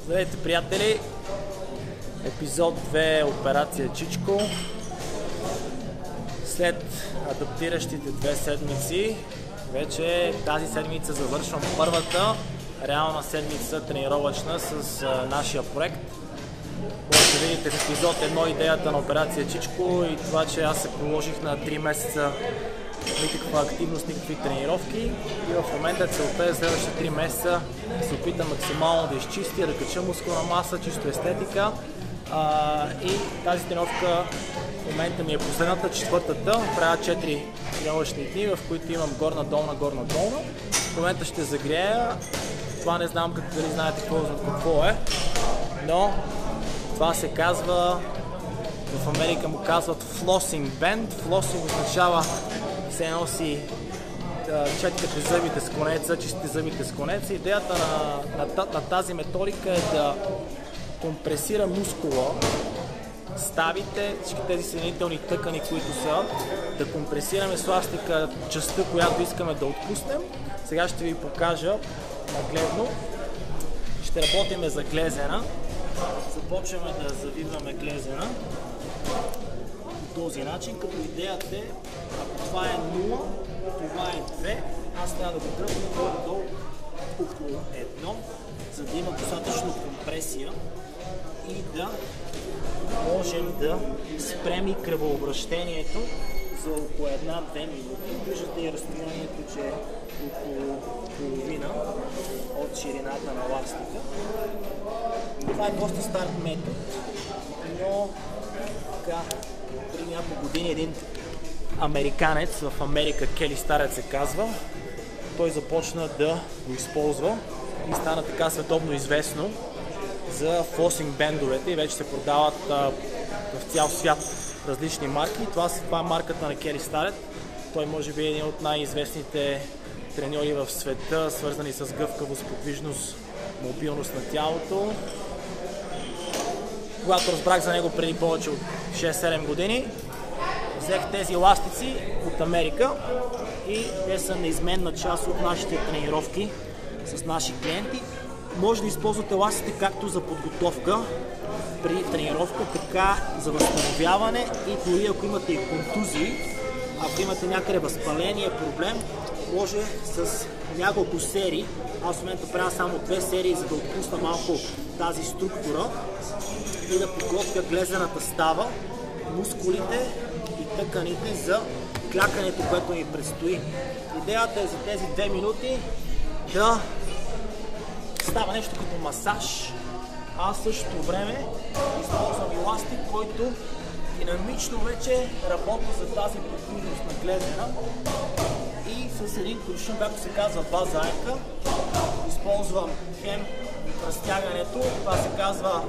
Здравейте, приятели! Епизод 2, операция Чичко. След адаптиращите 2 седмици, вече тази седмица завършвам първата реална седмица тренировъчна с нашия проект. Може да видите в епизод 1 идеята на операция Чичко и това, че аз се положих на 3 месеца никаква активност, никакви тренировки и в момента целта е следващите 3 месеца да се опитам максимално да изчистя, да кача мускулна маса, чисто естетика и тази тренировка в момента ми е последната, четвъртата. Правя 4 тренировъчни дни, в които имам горна-долна, горна-долна. В момента ще загрея. Това не знам дали знаете какво е, но това се казва, в Америка му казват flossing band. Flossing означава се носи четкате зъбите с конеца, чистите зъбите с конеца. Идеята на тази методика е да компресира мускула, ставите, всички тези съединителни тъкани, които са, да компресираме с еластика частта, която искаме да отпуснем. Сега ще ви покажа нагледно. Ще работим за глезена. Започваме да завиваме глезена по този начин, като идеята е, ако това е 0, това е 2, аз трябва да го дръпна долу около 1, за да има достатъчно компресия и да можем да спрем и кръвообращението за около 1-2 минути. Виждате и разстоянието, че е около половина от ширината на еластика. Това е доста стар метод, но така, преди няколко години един американец в Америка, Кели Старец се казва, той започна да го използва и стана така световно известно за флосинг бендовете и вече се продават в цял свят различни марки. Това е марката на Кели Старец. Той може би е един от най-известните треньори в света, свързани с гъвкавост, подвижност, мобилност на тялото. Когато разбрах за него преди повече от 6-7 години, взех тези еластици от Америка и те са неизменна част от нашите тренировки с наши клиенти. Може да използвате еластиците както за подготовка при тренировка, така за възстановяване и дори ако имате и контузии, ако имате някъде възпаление, проблем, може с няколко серии, аз в момента правя само 2 серии, за да отпусна малко тази структура и да подготвя глезената става, мускулите и тъканите за клякането, което ми предстои. Идеята е за тези 2 минути да става нещо като масаж, а в същото време използвам еластик, който динамично вече работи за тази подвижност на глезена и с един куршум, както се казва база айка, използвам хем разтягането, това се казва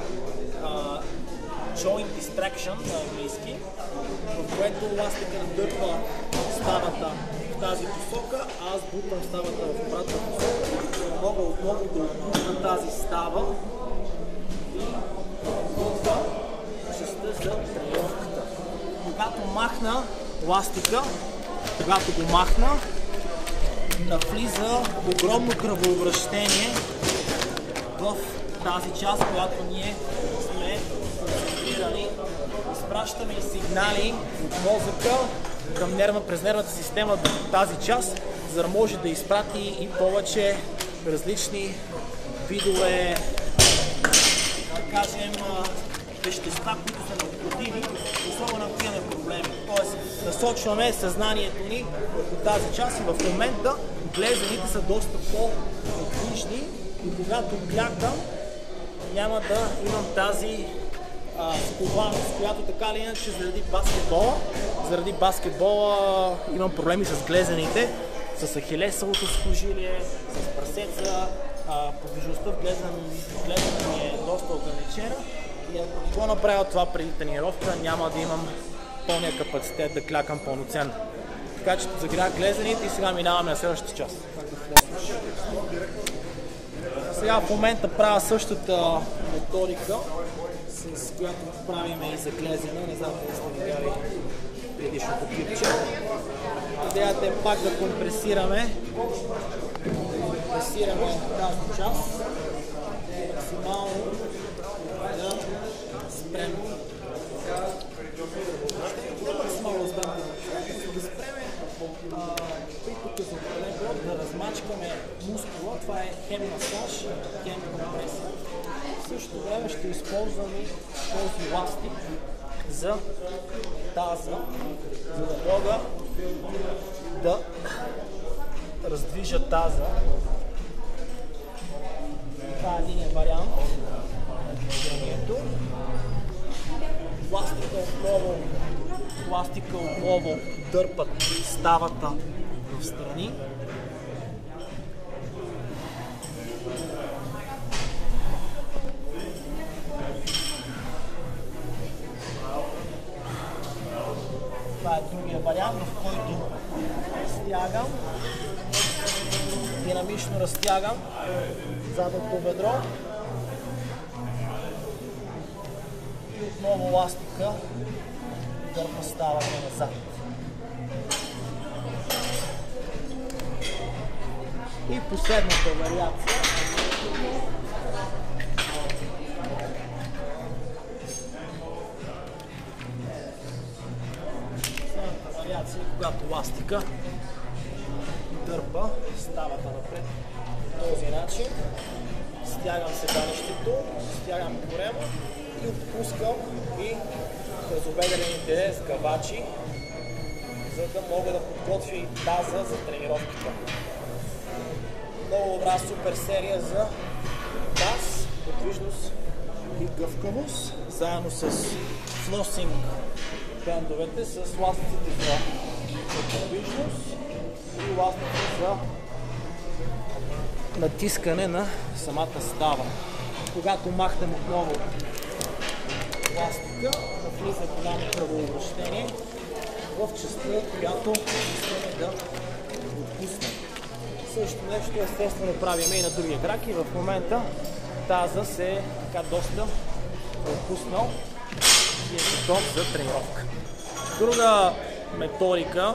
joint distraction на английски, в което еластика надърпа ставата в тази посока, а аз бутам ставата в обратна посока, мога отново да отпусна тази става и готва частта за тренировката. Когато махна еластика, когато го махна, навлиза огромно кръвообращение в тази част, която ние сме концентрирани. Изпращаме и сигнали от мозъка към през нервната система до тази част, за да може да изпрати и повече различни видове, да кажем, вещества, които са необходими, особено ако имаме проблеми. Тоест, насочваме съзнанието ни върху тази част и в момента глезените са доста по-подвижни и когато клякам, няма да имам тази скованост, която така или иначе заради баскетбола имам проблеми с глезените, с ахилесовото сухожилие, с прасеца, подвижността в глезена ми е доста ограничена и ако не го направя това преди тренировка, няма да имам пълния капацитет да клякам пълноценно. Така че загрях глезените и сега минаваме на следващата част. Сега в момента правя същата методика, с която правим и за глезена, не знам дали сте видяли предишното клипче. Идеята е пак да компресираме тази част максимално спрем не максимално разбавяне, да спрем при показателен период, да размачкаме мускула. Това е хем масаж, хем компресия. В същото време ще използваме този ластик за таза, за да мога да раздвижа таза. Това е един вариант на движението. Пластика отново дърпат ставата в страни. Това е другия вариант, в който разтягам, динамично разтягам задното бедро и отново ластика дърпа ставата назад. И последната вариация. Когато ластика дърпа ставата напред по този начин, стягам седалището, стягам корема и отпускам и тазобедрените сгъвачи, за да мога да подготвя и таза за тренировката. Много добра супер серия за таз, подвижност и гъвкавост, заедно с флосинг бендовете, с ластиците за подвижност и ластиците за натискане на самата става. Когато махнем отново ластика, навлиза голямо кръвообращение в частта, която искаме да отпуснем. Също нещо естествено правим и на другия крак и в момента таза се е така доста отпуснал и е готов за тренировка. Друга методика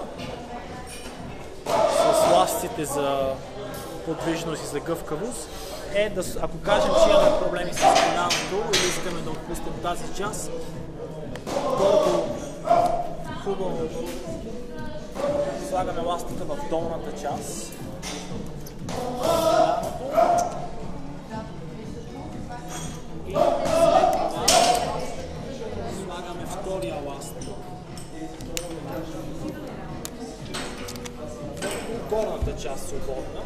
с ластиците за подвижност и за гъвкавост е да, ако кажем, че имаме проблеми с коляното или искаме да отпустим тази част, колко хубаво слагаме ластика в долната част. И след това слагаме втория ластик в горната част свободна.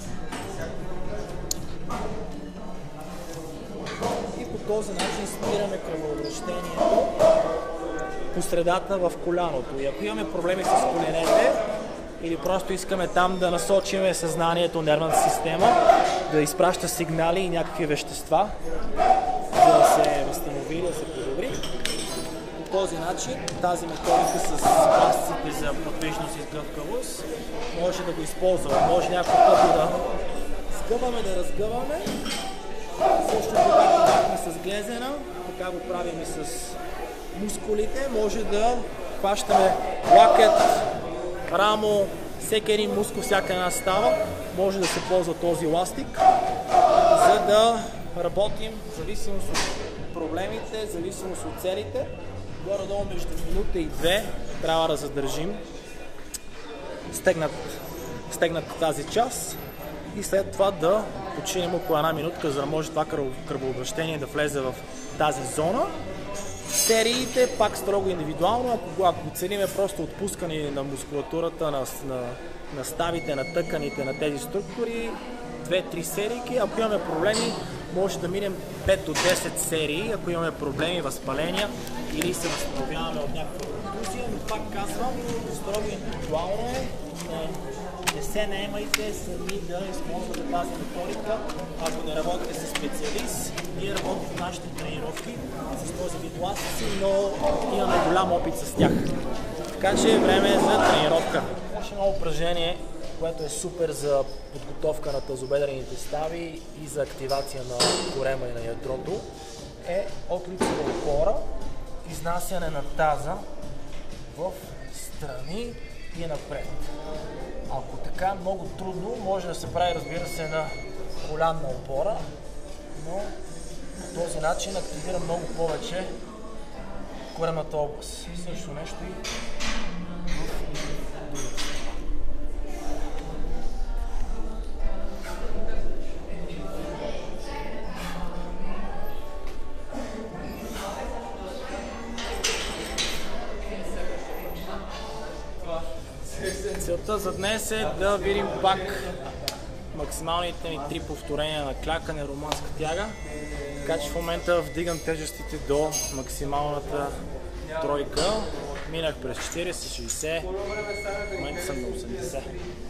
И по този начин спираме кръвообращението по средата в коляното. И ако имаме проблеми с коленете или просто искаме там да насочим съзнанието, нервната система, да изпраща сигнали и някакви вещества, за да се възстанови, да се подобри, по този начин тази методика с ластиците за подвижност и гъвкавост може да го използваме. Може няколко пъти да сгъваме, да разгъваме. Също както правим с глезена, така го правим и с мускулите. Може да хващаме лакет, рамо, всеки един мускул, всяка една става. Може да се ползва този ластик, за да работим в зависимост от проблемите, в зависимост от целите. Горе-долу между минута и две трябва да задържим стегнат тази част и след това да починем около една минутка, за да може това кръвообращение да влезе в тази зона. Сериите пак строго индивидуално, ако целиме просто отпускане на мускулатурата, на ставите, на тъканите, на тези структури, 2-3 серийки. Ако имаме проблеми, може да минем 5 до 10 серии, ако имаме проблеми, възпаления или се възстановяваме от някаква контузия, но пак казвам, строго индивидуално е. Не се наемайте сами да използвате тази методика, ако не работите с специалист. Ние работим в нашите тренировки с този вид ластици, но имаме голям опит с тях. Така че време е за тренировка. Още едно упражнение, което е супер за подготовка на тазобедрените стави и за активация на корема и на ядрото, е от лицева опора, изнасяне на таза в страни и напред. Ако така е много трудно, може да се прави, разбира се, на колянна опора, но по този начин активира много повече коремната област. Също нещо и целта за днес е да видим пак максималните ни 3 повторения на клякане, румънска тяга. Така че в момента вдигам тежестите до максималната тройка. Минах през 40, 60, в момента съм на 80.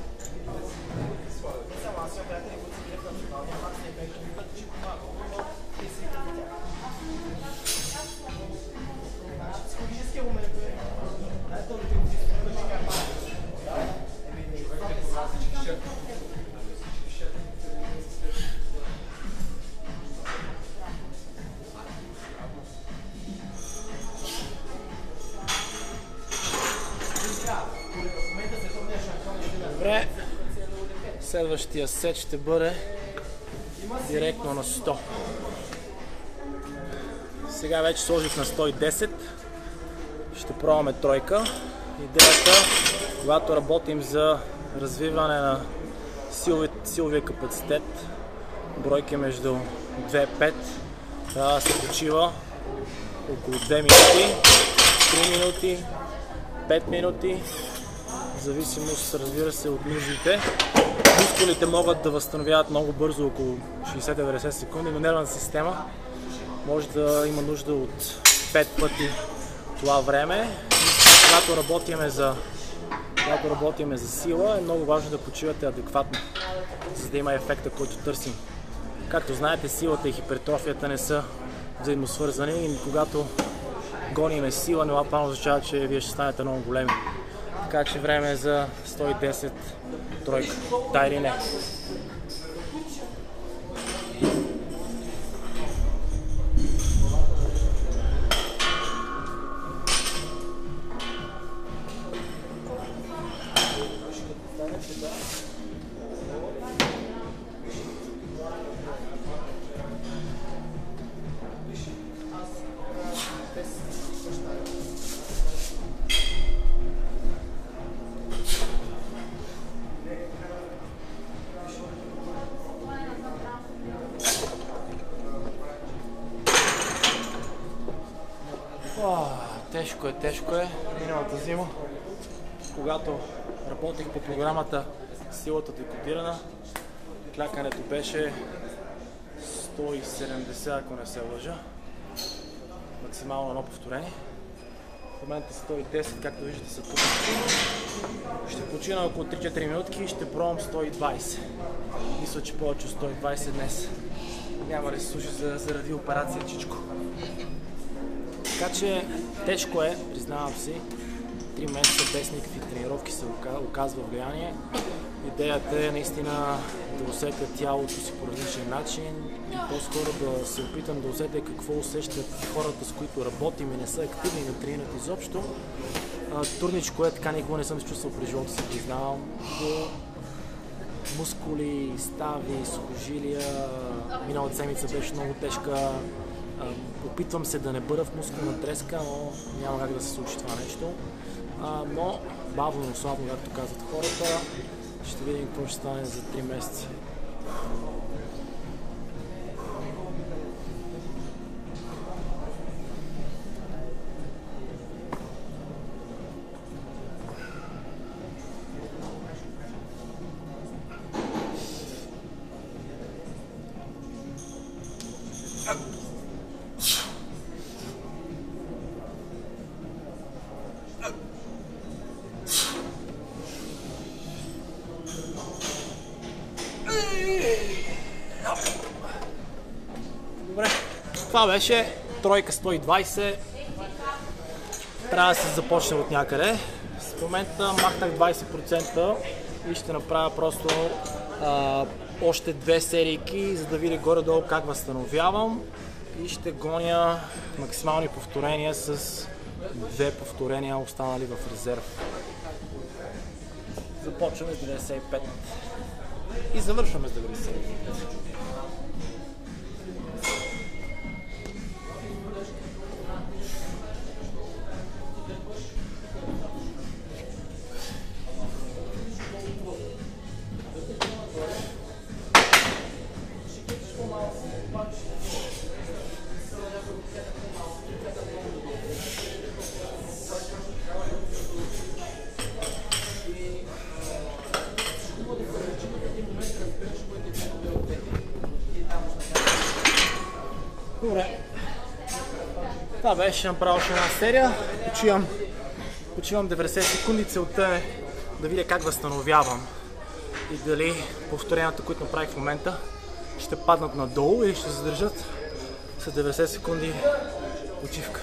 Добре, следващия сет ще бъде директно на 100. Сега вече сложих на 110. Ще пробваме тройка. Идеята, когато работим за развиване на силовия капацитет, бройки между 2 и 5, трябва да се почива около 2 минути, 3 минути, 5 минути, в зависимост, разбира се, от нуждите. Мускулите могат да възстановяват много бързо, около 60-90 секунди, но нервната система може да има нужда от 5 пъти това време. Когато работиме за сила, е много важно да почивате адекватно, за да има ефекта, който търсим. Както знаете, силата и хипертрофията не са взаимосвързани и когато гониме сила, това означава, че вие ще станете много големи. Така че време е за 110 тройка. Да или не? Тежко е. Миналата зима, когато работех по програмата Силата декодирана, клякането беше 170, ако не се лъжа. Максимално едно повторение. В момента 110, както виждате са тук. Ще почина около 3-4 минутки и ще пробвам 120. Мисля, че повече от 120 днес няма да се служи заради операция чичко. Така че тежко е, признавам си, 3 месеца без никакви тренировки се оказва влияние. Идеята е наистина да усетя тялото си по различен начин и по-скоро да се опитам да усетя какво усещат хората, с които работим и не са активни да тренират изобщо. Турничко е, така никога не съм се чувствал при живота си, признавам. До мускули, стави, сухожилия, миналата седмица беше много тежка. Опитвам се да не бъда в мускулна треска, но няма как да се случи това нещо. Но бавно, но слабо, както казват хората, ще видим какво ще стане за 3 месеца. Това беше тройка 120. Трябва да се започне от някъде. В момента махнах 20% и ще направя просто още 2 серийки, за да видя горе-долу как възстановявам и ще гоня максимални повторения с 2 повторения останали в резерв. Започваме с 95 и завършваме с 95. Това беше направо още една серия. Почивам 90 секунди. Целта е да видя как възстановявам и дали повторенията, които направих в момента, ще паднат надолу или ще задържат с 90 секунди почивка.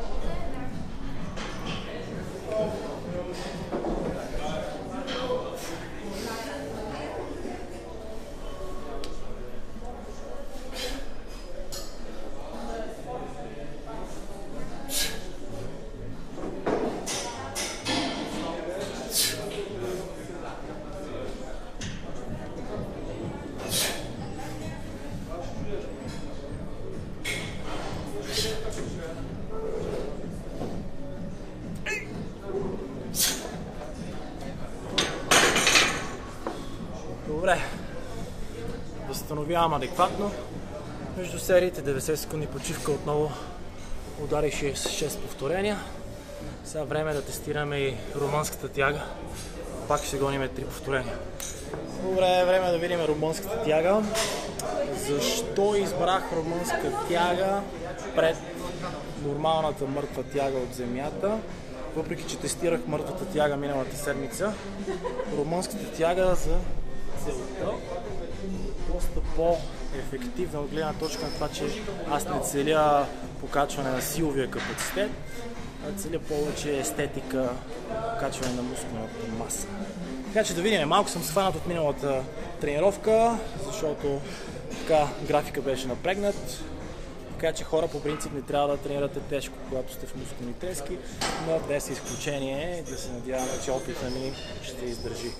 Добре, възстановявам адекватно. Между сериите 90 секунди почивка, отново ударих 6 повторения. Сега време е да тестираме и румънската тяга. Пак ще гоним 3 повторения. Добре, време е да видим румънската тяга. Защо избрах румънска тяга пред нормалната мъртва тяга от земята? Въпреки че тестирах мъртвата тяга миналата седмица, румънската тяга за целта доста по-ефективна от гледна точка на това, че аз не целя покачване на силовия капацитет, а целя повече естетика, покачване на мускулната маса. Така че да видим, малко съм схванат от миналата тренировка, защото така графика беше напрегнат. Така че хора по принцип не трябва да тренирате тежко, когато сте в мускулни трески, но днес е изключение и да се надяваме, че опита ми ще издържи.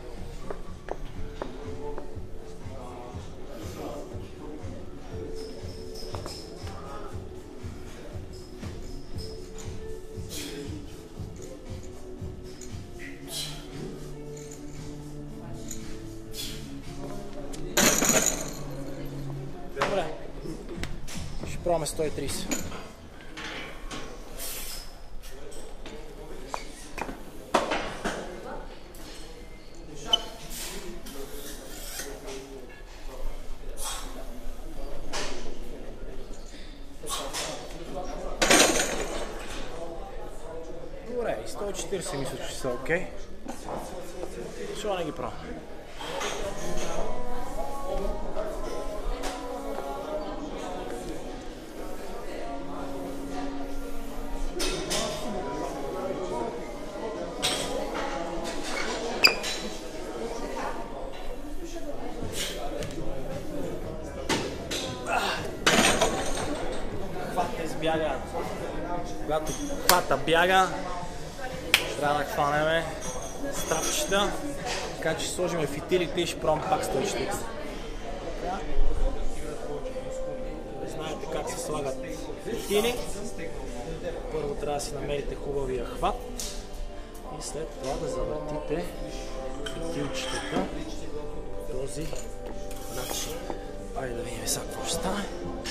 Добре, ще пробваме 130. Добре, и 140 мисля, че са окей. Защо не ги пробвам? Хвата избяга. Когато хвата бяга, трябва да хванеме страпчета, така че ще сложим фитилите и ще пробвам пак 140. Знаете как се слагат фитили. Първо трябва да си намерите хубавия хват и след това да завъртите фитилчетата по този начин. Айде да видим сега какво ще стане.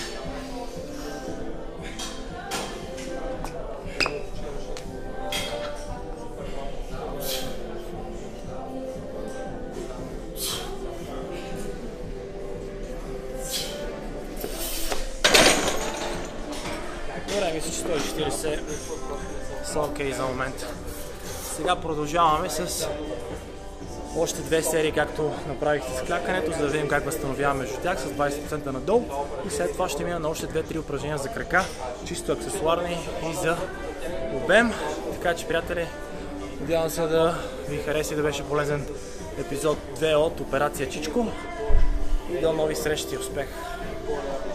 Добре, мисля, че 140 са окей за момента. Сега продължаваме с още две серии, както направихте с клякането, за да видим как възстановяваме между тях с 20% надолу. И след това ще мина на още 2-3 упражнения за крака, чисто аксесуарни и за обем. Така че, приятели, надявам се да ви хареса и да беше полезен епизод 2 от Операция Чичко. И до нови срещи и успех!